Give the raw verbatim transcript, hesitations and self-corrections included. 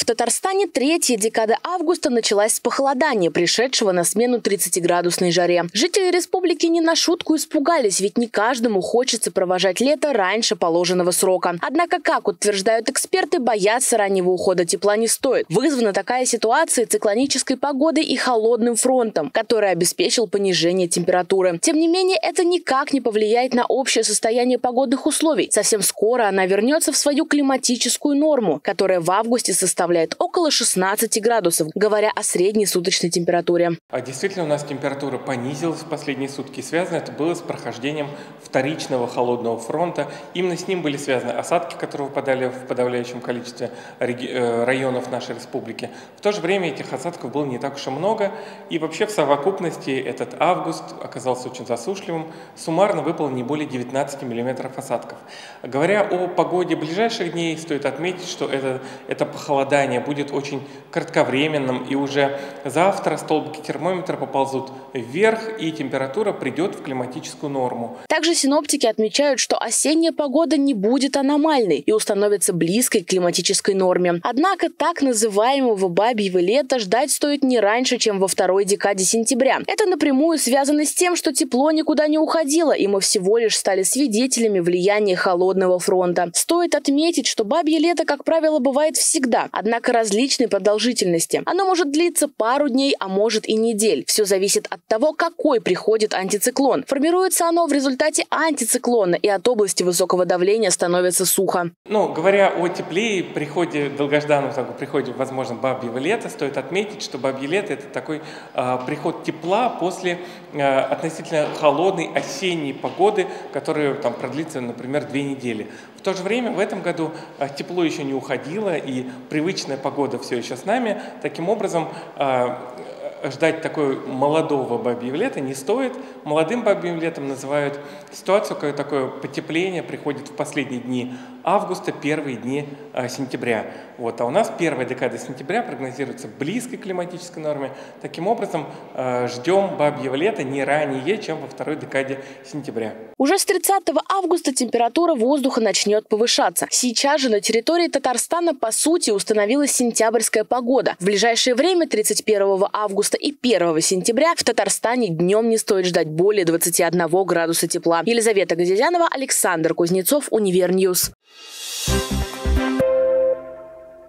В Татарстане третья декада августа началась с похолодания, пришедшего на смену тридцатиградусной жаре. Жители республики не на шутку испугались, ведь не каждому хочется провожать лето раньше положенного срока. Однако, как утверждают эксперты, бояться раннего ухода тепла не стоит. Вызвана такая ситуация циклонической погодой и холодным фронтом, который обеспечил понижение температуры. Тем не менее, это никак не повлияет на общее состояние погодных условий. Совсем скоро она вернется в свою климатическую норму, которая в августе составляет около шестнадцати градусов, говоря о средней суточной температуре. А действительно, у нас температура понизилась в последние сутки. Связано это было с прохождением вторичного холодного фронта. Именно с ним были связаны осадки, которые выпадали в подавляющем количестве районов нашей республики. В то же время этих осадков было не так уж и много. И вообще в совокупности этот август оказался очень засушливым. Суммарно выпало не более девятнадцати миллиметров осадков. Говоря о погоде ближайших дней, стоит отметить, что это, это похолодание будет очень кратковременным, и уже завтра столбики термометра поползут вверх, и температура придет в климатическую норму. Также синоптики отмечают, что осенняя погода не будет аномальной и установится близкой к климатической норме. Однако так называемого бабьего лета ждать стоит не раньше, чем во второй декаде сентября. Это напрямую связано с тем, что тепло никуда не уходило, и мы всего лишь стали свидетелями влияния холодного фронта. Стоит отметить, что бабье лето, как правило, бывает всегда, однако различной продолжительности. Оно может длиться пару дней, а может и недель. Все зависит от того, какой приходит антициклон. Формируется оно в результате антициклона, и от области высокого давления становится сухо. Ну, говоря о тепле и приходе, долгожданном таком приходе, возможно, бабьего лета, стоит отметить, что бабье лето – это такой э, приход тепла после э, относительно холодной осенней погоды, которая там продлится, например, две недели. В то же время в этом году э, тепло еще не уходило, и привычная погода все еще с нами. Таким образом, э, ждать такой молодого бабьего лета не стоит. Молодым бабьим летом называют ситуацию, когда такое потепление приходит в последние дни августа, первые дни э, сентября. Вот. А у нас первая декада сентября прогнозируется близкой к климатической норме. Таким образом, э, ждем бабьего лета не ранее, чем во второй декаде сентября. Уже с тридцатого августа температура воздуха начнет повышаться. Сейчас же на территории Татарстана, по сути, установилась сентябрьская погода. В ближайшее время, тридцать первого августа и первого сентября, в Татарстане днем не стоит ждать более двадцати одного градуса тепла. Елизавета Газизянова, Александр Кузнецов, Универньюз.